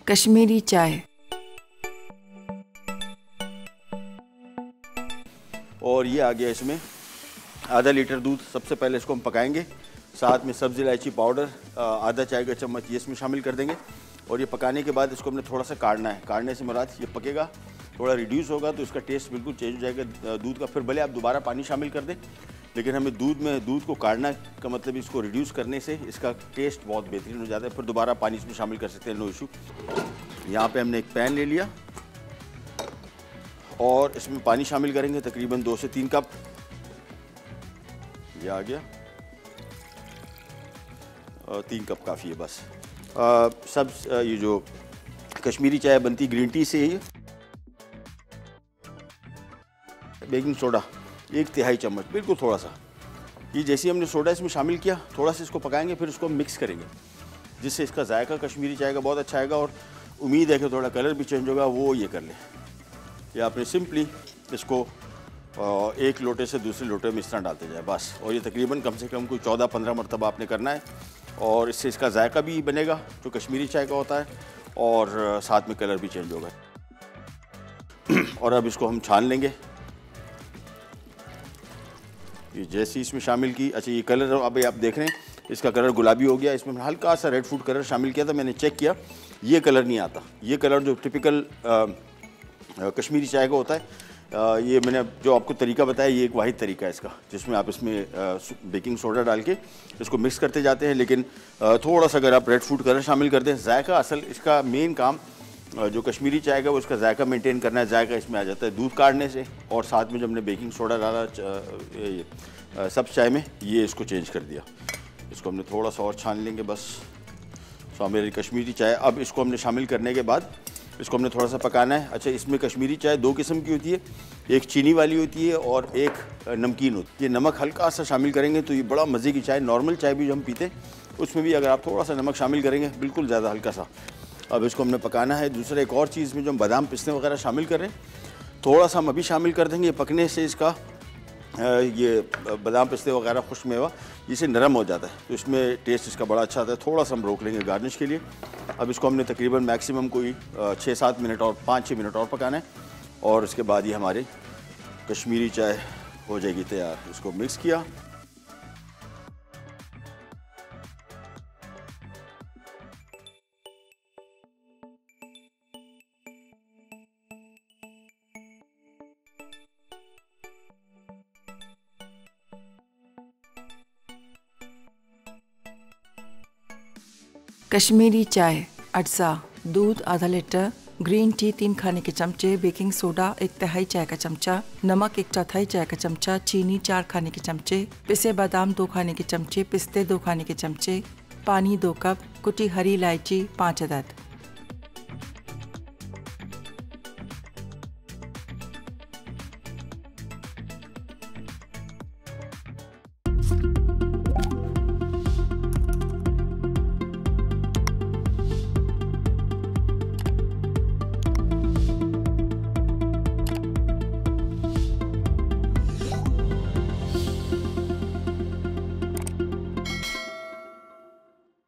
कश्मीरी चाय। और ये आ गया इसमें आधा लीटर दूध। सबसे पहले इसको हम पकाएंगे, साथ में सब्ज़ी इलायची पाउडर आधा चाय का चम्मच ये इसमें शामिल कर देंगे। और ये पकाने के बाद इसको हमने थोड़ा सा काढ़ना है। काढ़ने से मुराद ये पकेगा, थोड़ा रिड्यूस होगा तो इसका टेस्ट बिल्कुल चेंज हो जाएगा दूध का। फिर भले आप दोबारा पानी शामिल कर दें, लेकिन हमें दूध को काढ़ना का मतलब इसको रिड्यूस करने से इसका टेस्ट बहुत बेहतरीन हो जाता है। फिर दोबारा पानी इसमें शामिल कर सकते हैं, नो इशू। यहाँ पे हमने एक पैन ले लिया और इसमें पानी शामिल करेंगे, तकरीबन 2 से 3 कप। ये आ गया, 3 कप काफ़ी है बस। ये जो कश्मीरी चाय बनती ग्रीन टी से है। बेकिंग सोडा 1/3 चम्मच, बिल्कुल थोड़ा सा। ये जैसे हमने सोडा इसमें शामिल किया, थोड़ा सा इसको पकाएंगे, फिर इसको मिक्स करेंगे, जिससे इसका जायका कश्मीरी चाय का बहुत अच्छा आएगा। और उम्मीद है कि थोड़ा कलर भी चेंज होगा, वो ये कर ले। ये आपने सिंपली इसको एक लोटे से दूसरे लोटे में इस तरह डालते जाए बस। और ये तकरीबन कम से कम कोई 14-15 मरतबा आपने करना है। और इससे इसका जायका भी बनेगा जो कश्मीरी चाय का होता है, और साथ में कलर भी चेंज होगा। और अब इसको हम छान लेंगे। ये जैसे इसमें शामिल की, अच्छा ये कलर अब आप देख रहे हैं इसका कलर गुलाबी हो गया। इसमें हल्का सा रेड फूड कलर शामिल किया था, मैंने चेक किया, ये कलर नहीं आता। ये कलर जो टिपिकल कश्मीरी चाय का होता है, ये मैंने जो आपको तरीका बताया, ये एक वाहिद तरीका है इसका, जिसमें आप इसमें बेकिंग सोडा डाल के इसको मिक्स करते जाते हैं। लेकिन थोड़ा सा अगर आप रेड फूड कलर शामिल करते हैं, जायका असल इसका मेन काम जो कश्मीरी चाय का वो इसका जायका मेंटेन करना है। जायका इसमें आ जाता है दूध काढ़ने से, और साथ में जब हमने बेकिंग सोडा डाला सब चाय में, ये इसको चेंज कर दिया। इसको हमने थोड़ा सा और छान लेंगे बस। सो मेरी कश्मीरी चाय, अब इसको हमने शामिल करने के बाद इसको हमने थोड़ा सा पकाना है। अच्छा, इसमें कश्मीरी चाय 2 किस्म की होती है, एक चीनी वाली होती है और एक नमकीन होती है। ये नमक हल्का सा शामिल करेंगे तो ये बड़ा मज़े की चाय, नॉर्मल चाय भी जो हम पीते हैं उसमें भी अगर आप थोड़ा सा नमक शामिल करेंगे, बिल्कुल ज़्यादा हल्का सा। अब इसको हमने पकाना है। दूसरा एक और चीज़ में जो हम बादाम पिस्ते वगैरह शामिल कर रहे हैं, थोड़ा सा हम अभी शामिल कर देंगे। पकने से इसका ये बादाम पिस्ते वगैरह खुश्क मेवा इसे नरम हो जाता है, तो इसमें टेस्ट इसका बड़ा अच्छा आता है। थोड़ा सा हम रोक लेंगे गार्निश के लिए। अब इसको हमने तकरीबन मैक्सिमम कोई 6-7 मिनट और 5-6 मिनट और पकाना है, और उसके बाद ही हमारी कश्मीरी चाय हो जाएगी तैयार। इसको मिक्स किया। कश्मीरी चाय, अज्जा, दूध आधा लीटर, ग्रीन टी 3 खाने के चमचे, बेकिंग सोडा 1/3 चाय का चमचा, नमक 1/4 चाय का चमचा, चीनी 4 खाने के चमचे, पिसे बादाम 2 खाने के चमचे, पिस्ते 2 खाने के चमचे, पानी 2 कप, कुटी हरी इलायची 5 अदद।